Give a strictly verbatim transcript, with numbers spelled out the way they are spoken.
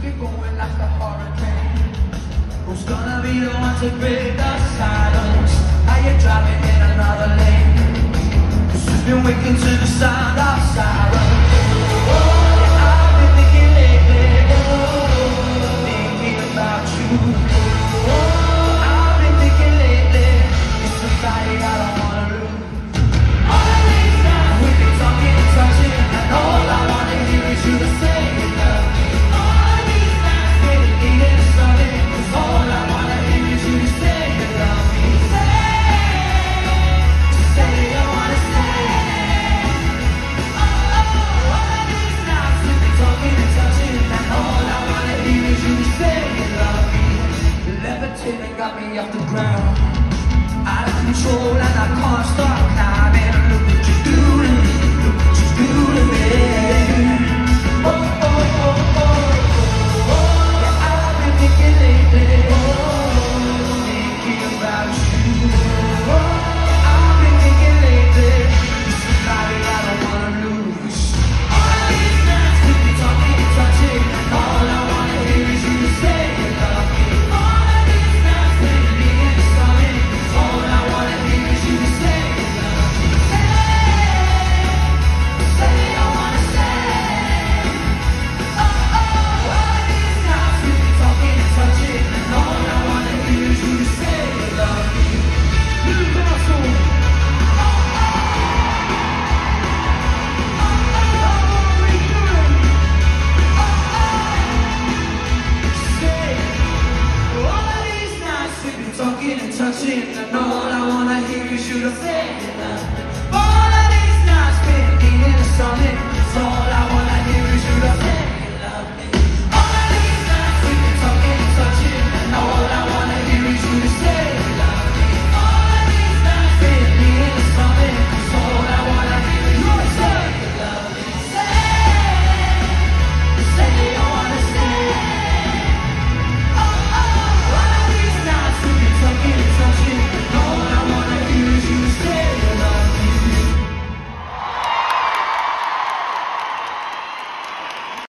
You're going like a hurricane. Who's gonna be the one to break the silence? Are you driving in another lane? 'Cause you've been waking to the sound of sirens. Oh, yeah, I've been thinking lately, oh, thinking about you. Oh, I've been thinking lately, it's somebody I don't wanna lose. All of these times we've been talking and touching, and all I wanna hear is you to say you love me. All of these times we've been needing something, 'cause all I wanna hear is you to say you love me. Say, say you wanna say. Oh, all of these times we've been talking and touching, and all I wanna hear is you to say you love me. Levitating got me off the ground.